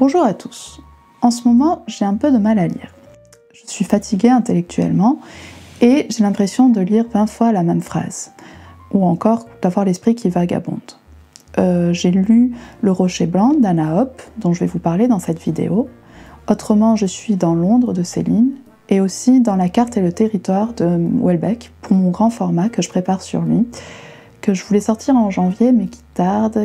Bonjour à tous. En ce moment, j'ai un peu de mal à lire. Je suis fatiguée intellectuellement et j'ai l'impression de lire 20 fois la même phrase, ou encore d'avoir l'esprit qui vagabonde. J'ai lu Le Rocher Blanc d'Anna Hope, dont je vais vous parler dans cette vidéo. Autrement, je suis dans Londres de Céline, et aussi dans La carte et le territoire de Houellebecq, pour mon grand format que je prépare sur lui, que je voulais sortir en janvier, mais qui tarde,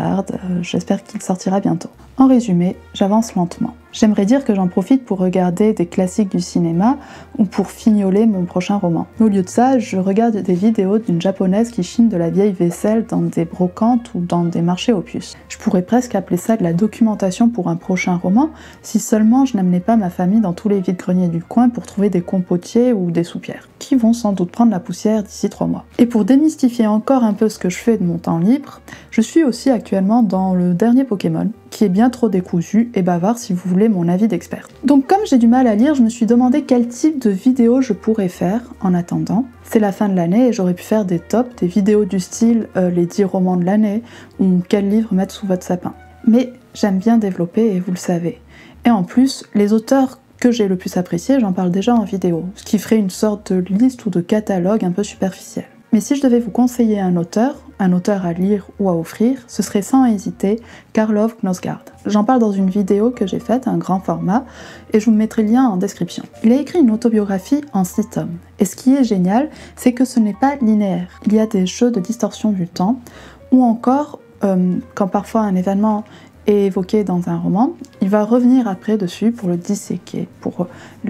j'espère qu'il sortira bientôt. En résumé, j'avance lentement. J'aimerais dire que j'en profite pour regarder des classiques du cinéma ou pour fignoler mon prochain roman. Mais au lieu de ça, je regarde des vidéos d'une japonaise qui chine de la vieille vaisselle dans des brocantes ou dans des marchés aux puces. Je pourrais presque appeler ça de la documentation pour un prochain roman, si seulement je n'amenais pas ma famille dans tous les vides-greniers du coin pour trouver des compotiers ou des soupières, qui vont sans doute prendre la poussière d'ici 3 mois. Et pour démystifier encore un peu ce que je fais de mon temps libre, je suis aussi actuellement dans le dernier Pokémon, qui est bien trop décousu et bavard si vous voulez mon avis d'expert. Donc comme j'ai du mal à lire, je me suis demandé quel type de vidéo je pourrais faire en attendant. C'est la fin de l'année et j'aurais pu faire des tops, des vidéos du style les 10 romans de l'année ou quel livre mettre sous votre sapin. Mais j'aime bien développer et vous le savez. Et en plus, les auteurs que j'ai le plus appréciés, j'en parle déjà en vidéo, ce qui ferait une sorte de liste ou de catalogue un peu superficiel. Mais si je devais vous conseiller un auteur à lire ou à offrir, ce serait sans hésiter Karlov Knausgaard. J'en parle dans une vidéo que j'ai faite, un grand format, et je vous mettrai le lien en description. Il a écrit une autobiographie en 6 tomes. Et ce qui est génial, c'est que ce n'est pas linéaire. Il y a des jeux de distorsion du temps, ou encore, quand parfois un événement est évoqué dans un roman, il va revenir après dessus pour le disséquer, pour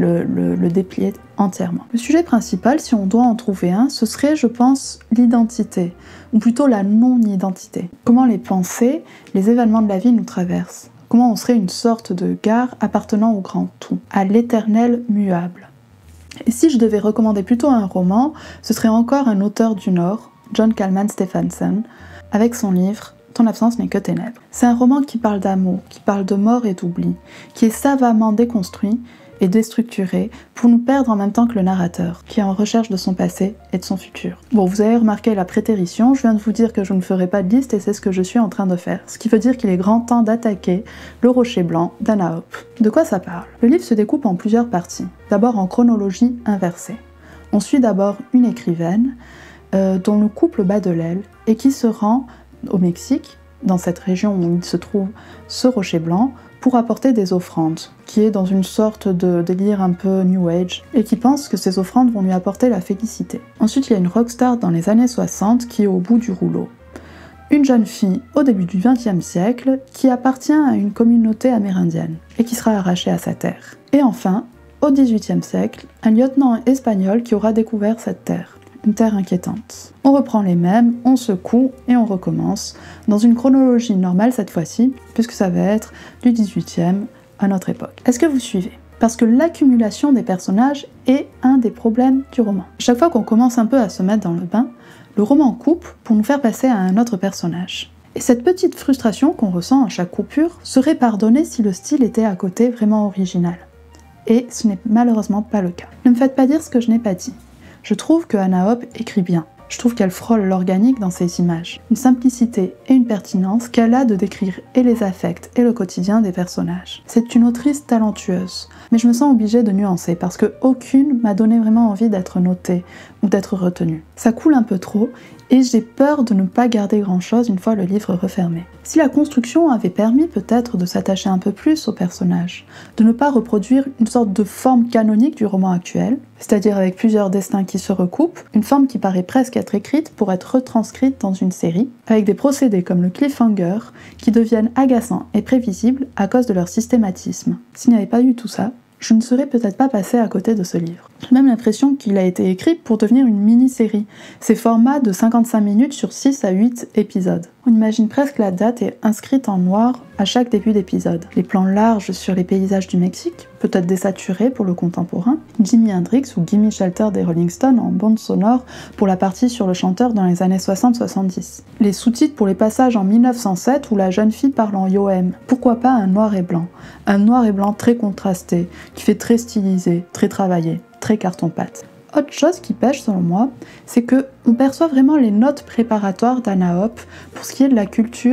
le déplier entièrement. Le sujet principal, si on doit en trouver un, ce serait, je pense, l'identité, ou plutôt la non-identité. Comment les pensées, les événements de la vie nous traversent. Comment on serait une sorte de gare appartenant au grand tout, à l'éternel muable. Et si je devais recommander plutôt un roman, ce serait encore un auteur du Nord, John Kalman Stephenson, avec son livre Ton absence n'est que ténèbres. C'est un roman qui parle d'amour, qui parle de mort et d'oubli, qui est savamment déconstruit et déstructuré pour nous perdre en même temps que le narrateur, qui est en recherche de son passé et de son futur. Bon, vous avez remarqué la prétérition, je viens de vous dire que je ne ferai pas de liste et c'est ce que je suis en train de faire, ce qui veut dire qu'il est grand temps d'attaquer Le Rocher Blanc d'Anna Hope. De quoi ça parle? Le livre se découpe en plusieurs parties, d'abord en chronologie inversée. On suit d'abord une écrivaine dont le couple bat de l'aile et qui se rend au Mexique, dans cette région où il se trouve ce rocher blanc, pour apporter des offrandes, qui est dans une sorte de délire un peu New Age, et qui pense que ces offrandes vont lui apporter la félicité. Ensuite, il y a une rockstar dans les années 60 qui est au bout du rouleau. Une jeune fille au début du XXe siècle qui appartient à une communauté amérindienne, et qui sera arrachée à sa terre. Et enfin, au XVIIIe siècle, un lieutenant espagnol qui aura découvert cette terre. Une terre inquiétante. On reprend les mêmes, on secoue et on recommence, dans une chronologie normale cette fois-ci, puisque ça va être du 18e à notre époque. Est-ce que vous suivez? Parce que l'accumulation des personnages est un des problèmes du roman. Chaque fois qu'on commence un peu à se mettre dans le bain, le roman coupe pour nous faire passer à un autre personnage. Et cette petite frustration qu'on ressent à chaque coupure serait pardonnée si le style était à côté vraiment original. Et ce n'est malheureusement pas le cas. Ne me faites pas dire ce que je n'ai pas dit. Je trouve que Anna Hope écrit bien. Je trouve qu'elle frôle l'organique dans ses images. Une simplicité et une pertinence qu'elle a de décrire et les affects et le quotidien des personnages. C'est une autrice talentueuse, mais je me sens obligée de nuancer parce que aucune m'a donné vraiment envie d'être notée ou d'être retenue. Ça coule un peu trop et j'ai peur de ne pas garder grand-chose une fois le livre refermé. Si la construction avait permis peut-être de s'attacher un peu plus aux personnages, de ne pas reproduire une sorte de forme canonique du roman actuel, c'est-à-dire avec plusieurs destins qui se recoupent, une forme qui paraît presque être écrite pour être retranscrite dans une série, avec des procédés comme le cliffhanger qui deviennent agaçants et prévisibles à cause de leur systématisme. S'il n'y avait pas eu tout ça, je ne serais peut-être pas passée à côté de ce livre. J'ai même l'impression qu'il a été écrit pour devenir une mini-série, ces formats de 55 minutes sur 6 à 8 épisodes. On imagine presque la date est inscrite en noir à chaque début d'épisode. Les plans larges sur les paysages du Mexique, peut-être désaturés pour le contemporain, Jimi Hendrix ou Gimme Shelter des Rolling Stones en bande sonore pour la partie sur le chanteur dans les années 60-70. Les sous-titres pour les passages en 1907 où la jeune fille parle en yoem. Pourquoi pas un noir et blanc? Un noir et blanc très contrasté, qui fait très stylisé, très travaillé, très carton-pâte. Autre chose qui pêche selon moi, c'est qu'on perçoit vraiment les notes préparatoires d'Anna Hope pour ce qui est de la culture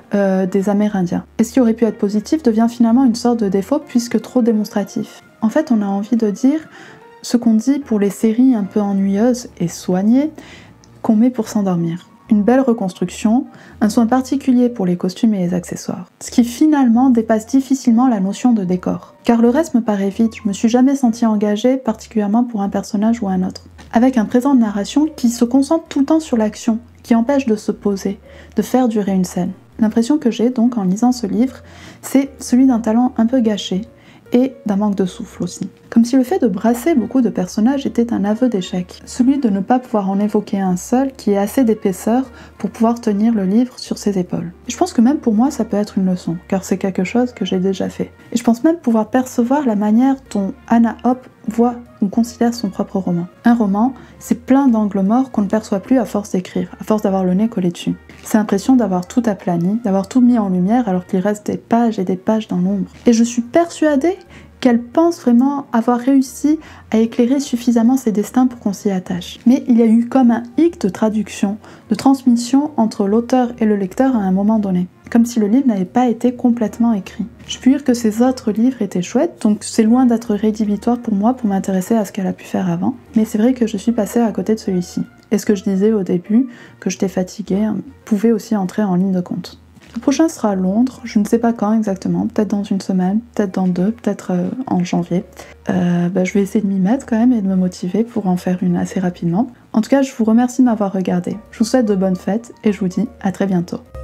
des Amérindiens. Et ce qui aurait pu être positif devient finalement une sorte de défaut puisque trop démonstratif. En fait, on a envie de dire ce qu'on dit pour les séries un peu ennuyeuses et soignées qu'on met pour s'endormir. Une belle reconstruction, un soin particulier pour les costumes et les accessoires. Ce qui finalement dépasse difficilement la notion de décor. Car le reste me paraît vide, je me suis jamais sentie engagée particulièrement pour un personnage ou un autre. Avec un présent de narration qui se concentre tout le temps sur l'action, qui empêche de se poser, de faire durer une scène. L'impression que j'ai donc en lisant ce livre, c'est celui d'un talent un peu gâché, et d'un manque de souffle aussi. Comme si le fait de brasser beaucoup de personnages était un aveu d'échec. Celui de ne pas pouvoir en évoquer un seul qui ait assez d'épaisseur pour pouvoir tenir le livre sur ses épaules. Et je pense que même pour moi ça peut être une leçon, car c'est quelque chose que j'ai déjà fait. Et je pense même pouvoir percevoir la manière dont Hannah Hope voit ou considère son propre roman. Un roman, c'est plein d'angles morts qu'on ne perçoit plus à force d'écrire, à force d'avoir le nez collé dessus. C'est l'impression d'avoir tout aplani, d'avoir tout mis en lumière alors qu'il reste des pages et des pages dans l'ombre. Et je suis persuadée qu'elle pense vraiment avoir réussi à éclairer suffisamment ses destins pour qu'on s'y attache. Mais il y a eu comme un hic de traduction, de transmission entre l'auteur et le lecteur à un moment donné. Comme si le livre n'avait pas été complètement écrit. Je peux dire que ses autres livres étaient chouettes, donc c'est loin d'être rédhibitoire pour moi pour m'intéresser à ce qu'elle a pu faire avant, mais c'est vrai que je suis passée à côté de celui-ci. Et ce que je disais au début, que j'étais fatiguée, pouvait aussi entrer en ligne de compte. Le prochain sera à Londres, je ne sais pas quand exactement, peut-être dans une semaine, peut-être dans deux, peut-être en janvier. Je vais essayer de m'y mettre quand même et de me motiver pour en faire une assez rapidement. En tout cas, je vous remercie de m'avoir regardé. Je vous souhaite de bonnes fêtes et je vous dis à très bientôt.